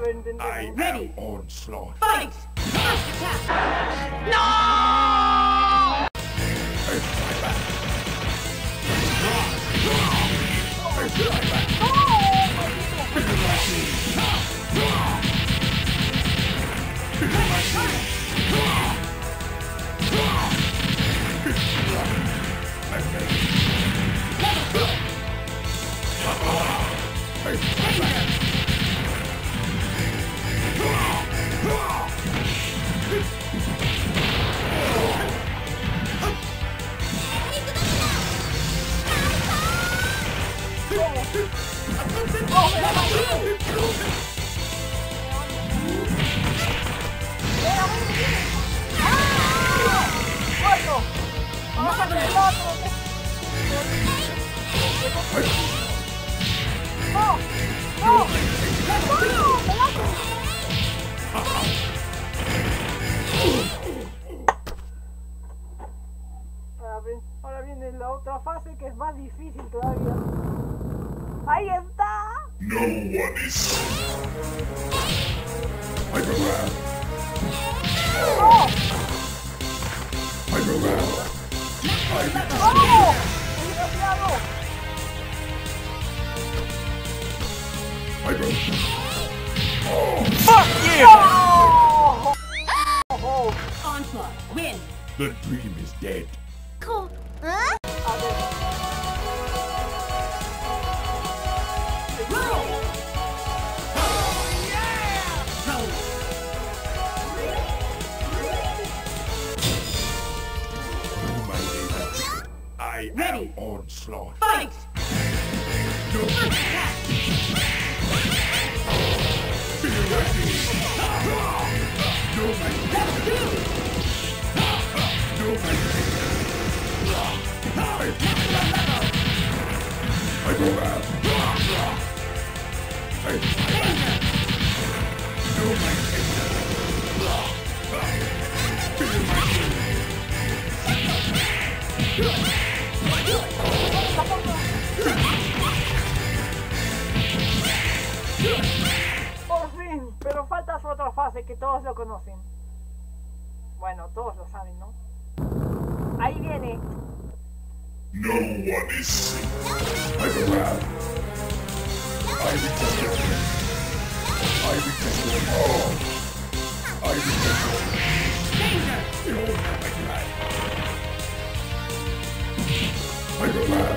I ready. Onslaught. Fight! First attack! No! Ahora viene la otra fase que es más difícil todavía. ¡Ahí está! No one is safe. Hyperman. ¡Oh! Hyperman. ¡Oh! ¡Desgraciado! Hyperman. Fuck you! ¡Oh! ¡Oh! Onslaught, win! The dream is dead. Cool. Huh? A ver. Roll! Roll! I Ready. am onslaught. Fight! No. First attack! Be ready. No man. Level 2! No man. Hyperman. Danger! No man. Por fin, pero falta su otra fase que todos lo conocen. Bueno, todos lo saben, ¿no? Ahí viene. No one is safe. Hyperman. I detest it. I detest it all. I detest it. Danger! Behold my life. Hyperman.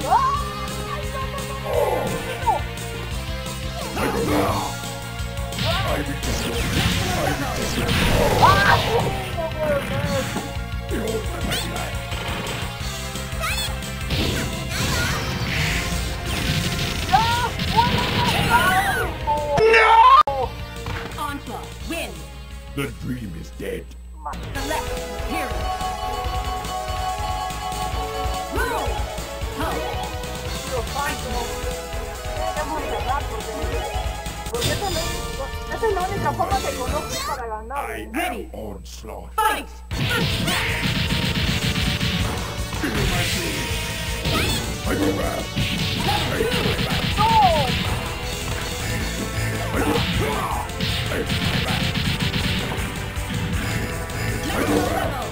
Oh. Hyperman. I detest it. I detest it all. Behold my life. Onslaught, win! The dream is dead. Select hero! Roll! Ho! Porque esa es la única forma que conozco para ganar. I Ready. am onslaught. Fight! First attack! Feel my pain. Hyperman. Level 2! ¡No! Next level!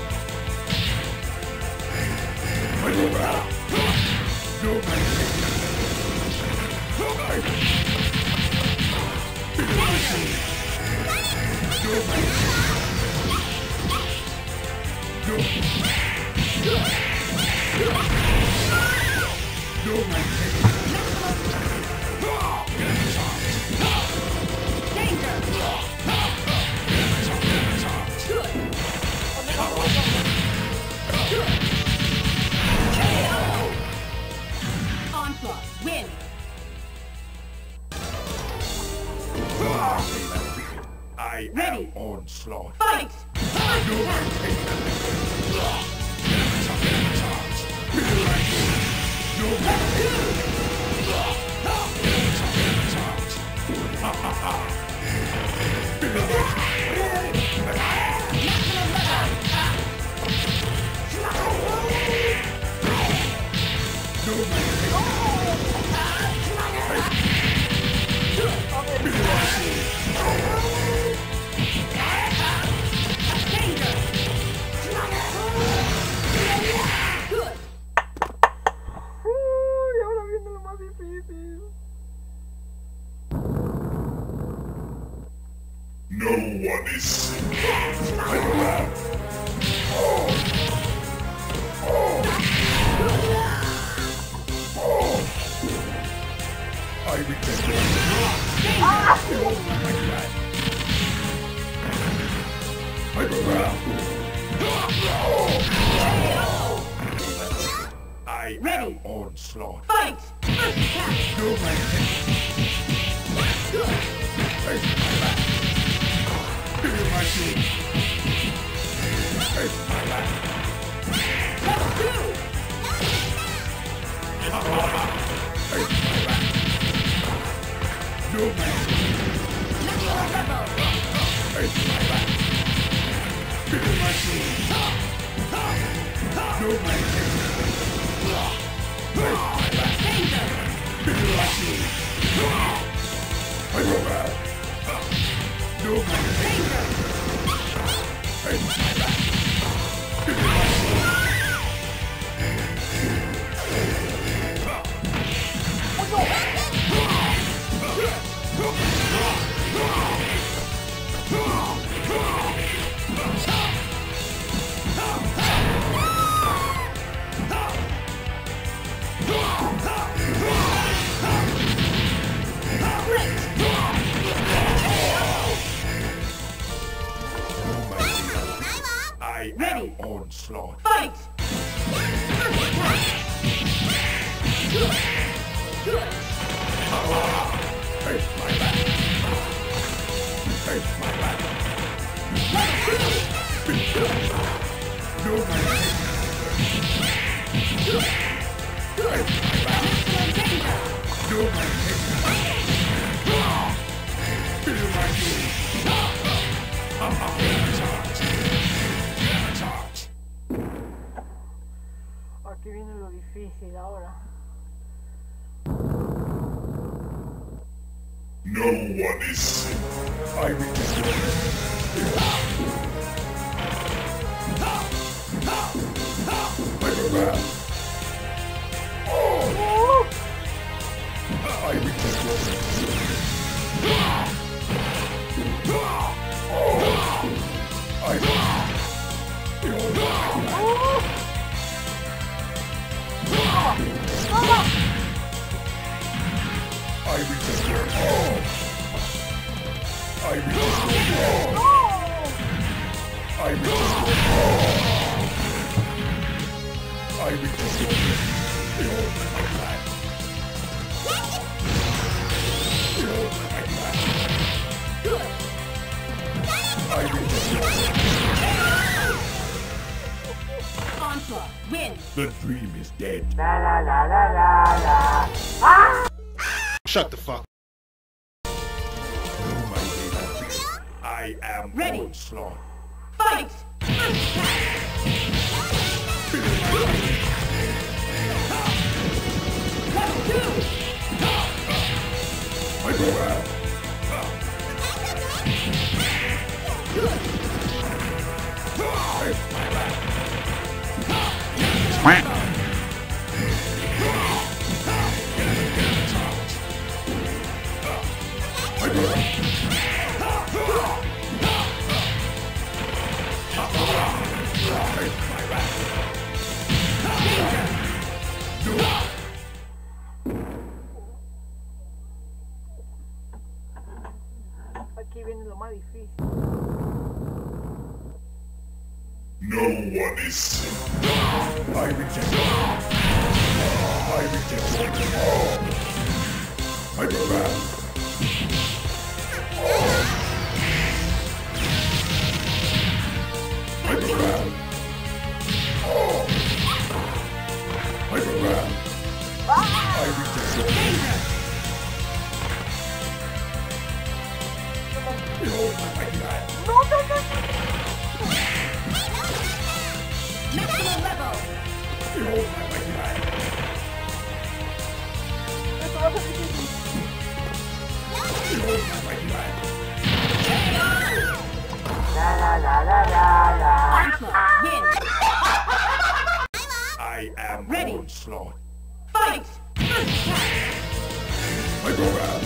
Onslaught, win! I Ready. am onslaught. Fight! First attack! Danger! Good! Uy, ahora viene lo más difícil. No one is sick. I reject it. I am onslaught. Fight! First attack! No man Good! face my back. Feel my shield. Face my back. Level 2! Face my back. No man Next level! face my back. Feel my shield. No man Danger! feel my shield. I go back. No man Danger! face my back. Feel my I am onslaught. Fight! First attack! Good! Good! Face my back. Face my back. Level 2! No man Good! Good! Maximum danger! no man feel my shield. Aquí viene lo difícil ahora. No one is sick. I reject it. I go back. I reject it. I I reject it. I reject it. I reject it. I reject it. Behold my plan. Behold my plan. Good! I reject Onslaught! Win! it. The dream is dead. Shut the fuck. No, my baby. I am Ready. onslaught. Fight! First attack! Level 2! I go out. Good! Face my back. I go out. Face my back. Aquí viene lo más difícil. No one is sick. I reject it. I reject it. I go back. I go back. I go back. I reject it. Behold my plan. Maximum level! Behold my plan. Esto va a ser difícil. I go around.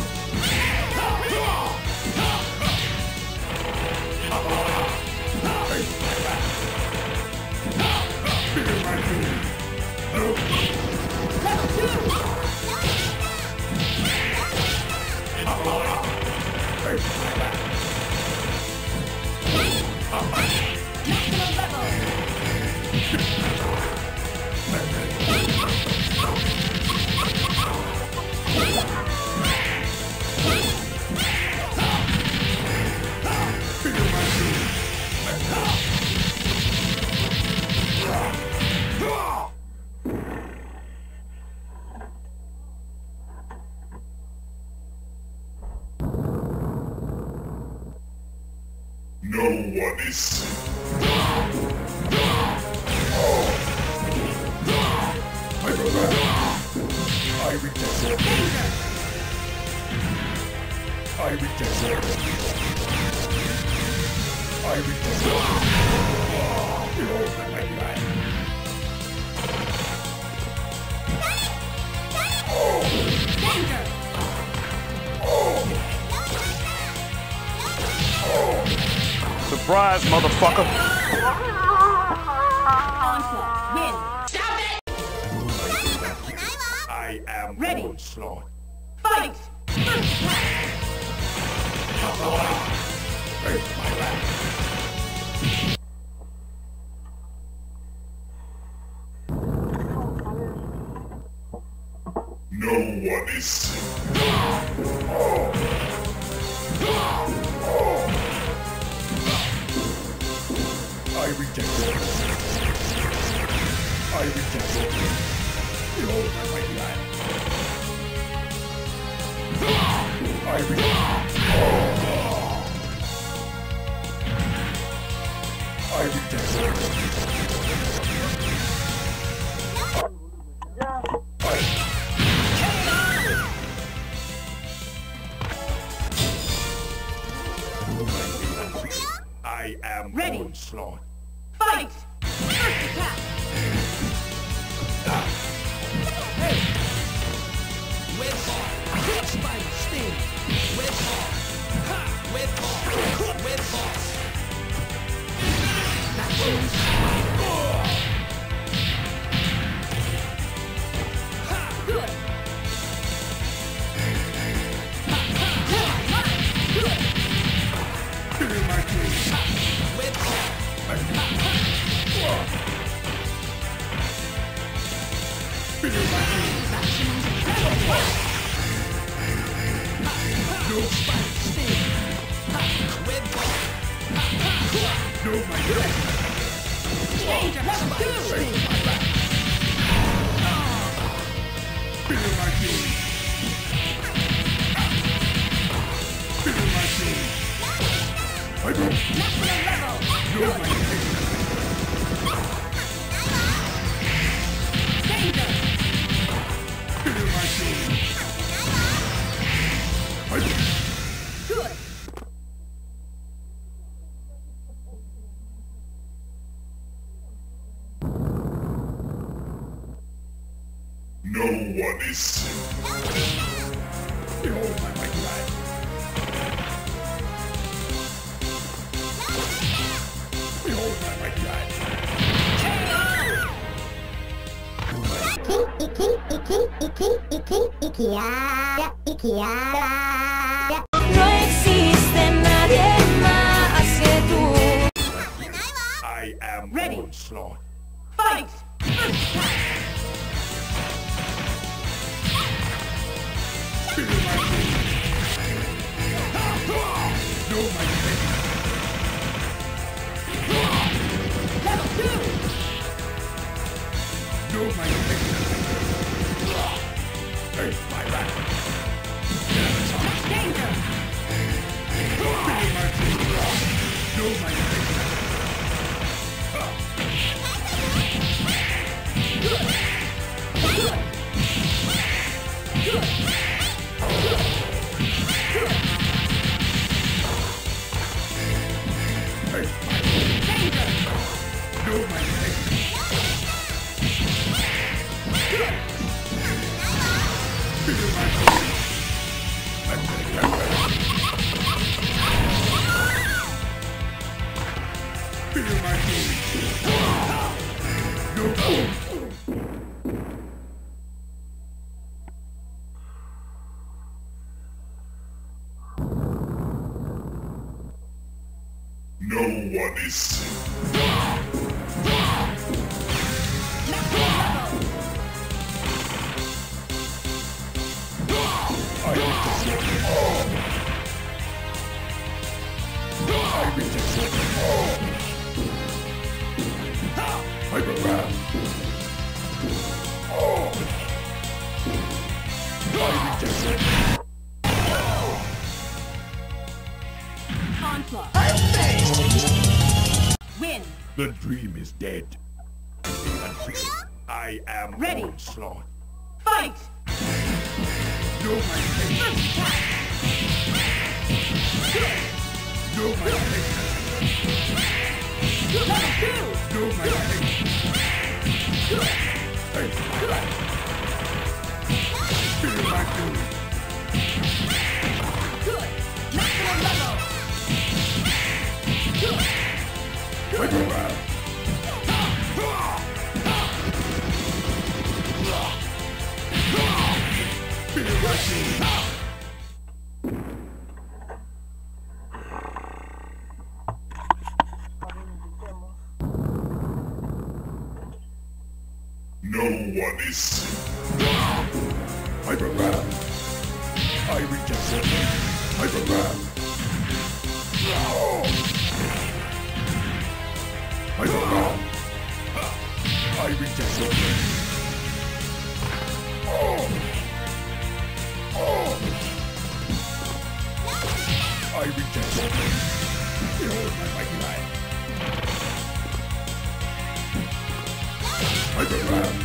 No one is safe. I reject it. I reject it. I reject it. Behold my life. Surprise, motherfucker. Onslaught. Win. Stop it! I am Ready. onslaught. Fight! First attack! Face my wrath. No one is safe. I reject it. I reject it. Behold my mighty hand. I reject it. I reject it. I am Ready. onslaught. Fight! First attack! With ball, spine, sting. With ball, ha! With ball, with ball. Good! Feel my teeth. With ball, Feel my teeth. No spine, sting. With ball, no my teeth. Danger! Level 2! Feel my teeth. Feel my teeth. I don't Maximum level! know my teeth. Danger! Feel my teeth. I don't Good! No one is safe. Behold my mighty hand. Behold my mighty hand. No existe nadie más que tú. I am Ready. onslaught. Fight! First attack! Feel my teeth. No my teeth. Level 2! No my teeth. Face my wrath. Danger! Feel my teeth. No my teeth. Face my teeth. Danger! No my teeth. No one is safe. I reject them all. I reject them all. Hyperwrath. I reject them. Onslaught. Win. The dream is dead. I am Ready. Onslaught. Fight! No my pain. First attack. No my pain. Level 2. No my pain. Face my life. Feel my fury. Good. Maximum level. Good. Hyperwrath. Feel my fury. No one is safe. Hyperwrath. I reject it. Hyperwrath. Hyperwrath. I reject it. I reject it. Behold my mighty life. Hyperwrath.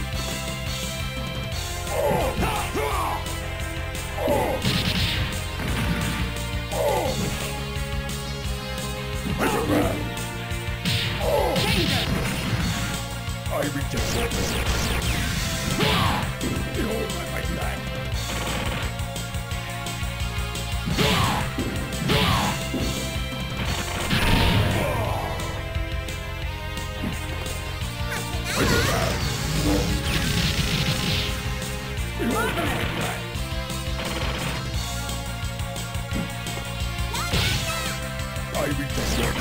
Hyperwrath. Danger. I reject it. Behold my mighty life. Hyperwrath. Behold my mighty life. I reject it.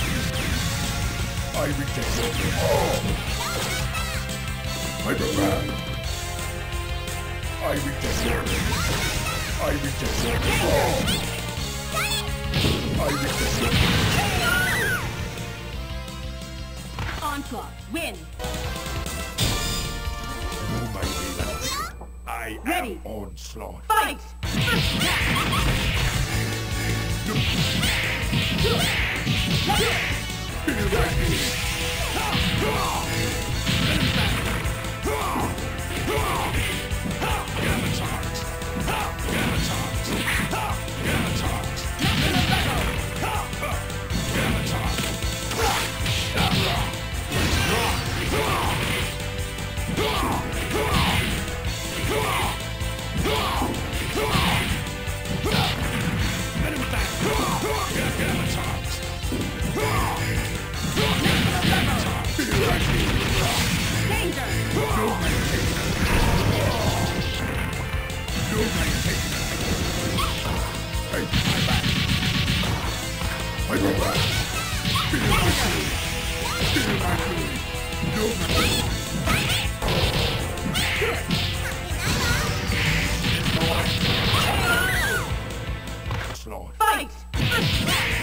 I reject it. Hyperwrath. I reject it. I reject it. I reject it. Onslaught. Win. Oh my God. I Ready. am Onslaught. Fight! First attack. Feel my fury. Danger. Fight! First attack.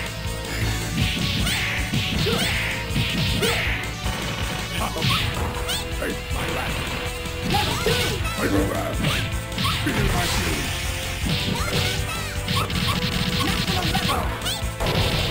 Level 2. Maximum level.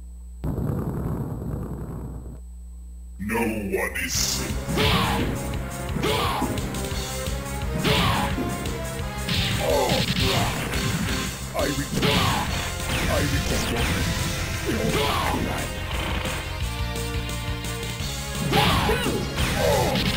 No one is safe. I return. Round 2.